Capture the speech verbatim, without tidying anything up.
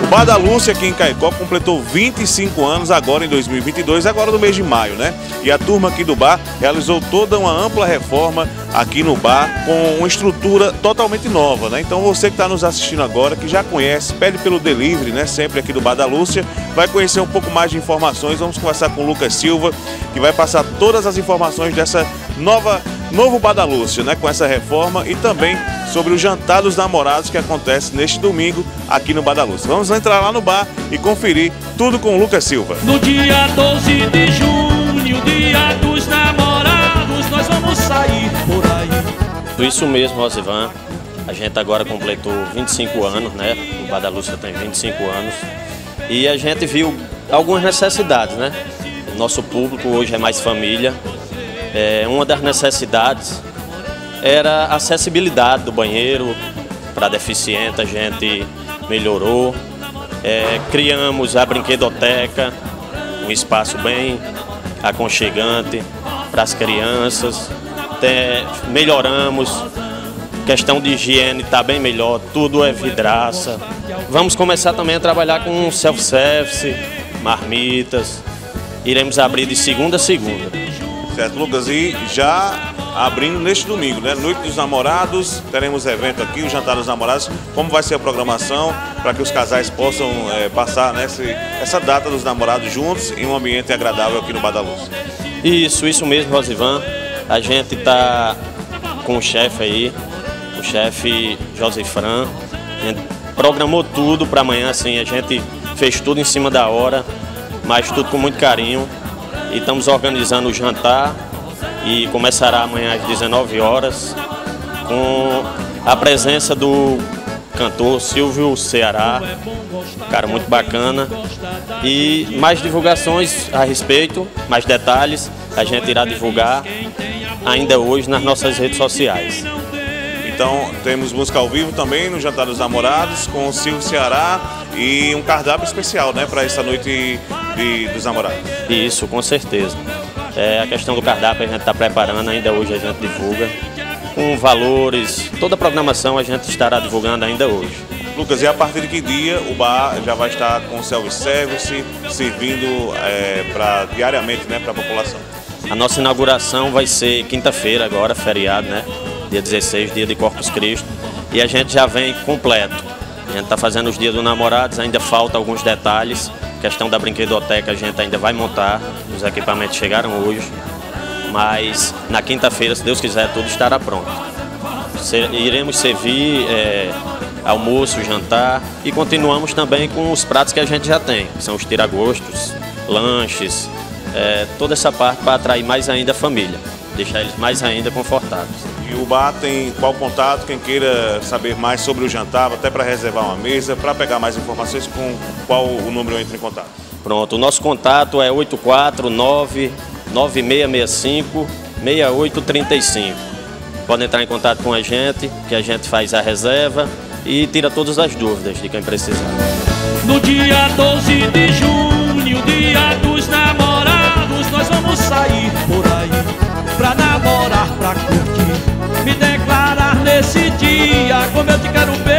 Bar da Lúcia aqui em Caicó completou vinte e cinco anos agora em dois mil e vinte e dois, agora no mês de maio, né? E a turma aqui do bar realizou toda uma ampla reforma aqui no bar com uma estrutura totalmente nova, né? Então você que está nos assistindo agora, que já conhece, pede pelo delivery, né? Sempre aqui do Bar da Lúcia, vai conhecer um pouco mais de informações. Vamos conversar com o Lucas Silva, que vai passar todas as informações dessa nova, novo Bar da Lúcia, né? Com essa reforma e também sobre o jantar dos namorados que acontece neste domingo aqui no Bar da Lúcia. Vamos entrar lá no bar e conferir tudo com o Lucas Silva. No dia doze de junho, dia dos namorados, nós vamos sair por aí. Isso mesmo, Rosivan. A gente agora completou vinte e cinco anos, né? O Bar da Lúcia tem vinte e cinco anos. E a gente viu algumas necessidades, né? Nosso público hoje é mais família. É, uma das necessidades era a acessibilidade do banheiro para deficiente, a gente melhorou. É, criamos a brinquedoteca, um espaço bem aconchegante para as crianças. Tem, melhoramos, questão de higiene está bem melhor, tudo é vidraça. Vamos começar também a trabalhar com self-service, marmitas. Iremos abrir de segunda a segunda. Certo, Lucas, e já abrindo neste domingo, né? Noite dos Namorados, teremos evento aqui, o Jantar dos Namorados. Como vai ser a programação para que os casais possam é, passar nessa essa data dos namorados juntos em um ambiente agradável aqui no Bar da Lúcia? Isso, isso mesmo, Rosivan. A gente está com o chefe aí, o chefe Josefran. A gente programou tudo para amanhã, assim, a gente fez tudo em cima da hora, mas tudo com muito carinho. E estamos organizando o jantar e começará amanhã às dezenove horas com a presença do cantor Silvio Ceará, cara muito bacana. E mais divulgações a respeito, mais detalhes, a gente irá divulgar ainda hoje nas nossas redes sociais. Então temos música ao vivo também no Jantar dos Namorados com o Silvio Ceará e um cardápio especial, né, para essa noite de, dos namorados. Isso, com certeza. É, a questão do cardápio a gente está preparando, ainda hoje a gente divulga. Com valores, toda a programação a gente estará divulgando ainda hoje. Lucas, e a partir de que dia o bar já vai estar com self-service, servindo é, pra, diariamente, né, para a população? A nossa inauguração vai ser quinta-feira agora, feriado, né? Dia dezesseis, dia de Corpus Christi. E a gente já vem completo. A gente está fazendo os dias dos namorados, ainda falta alguns detalhes. A questão da brinquedoteca a gente ainda vai montar. Os equipamentos chegaram hoje. Mas na quinta-feira, se Deus quiser, tudo estará pronto. Iremos servir é, almoço, jantar e continuamos também com os pratos que a gente já tem, que são os tiragostos, lanches, é, toda essa parte para atrair mais ainda a família, deixar eles mais ainda confortáveis. E o bar tem qual contato? Quem queira saber mais sobre o jantar, até para reservar uma mesa, para pegar mais informações, com qual o número entra em contato? Pronto, o nosso contato é oito quatro nove, nove seis seis cinco, seis oito três cinco. Pode entrar em contato com a gente, que a gente faz a reserva e tira todas as dúvidas de quem precisar. No dia doze de junho, dia dos namorados, nós vamos sair por aí pra namorar, pra curtir, me declarar nesse dia como eu te quero ver.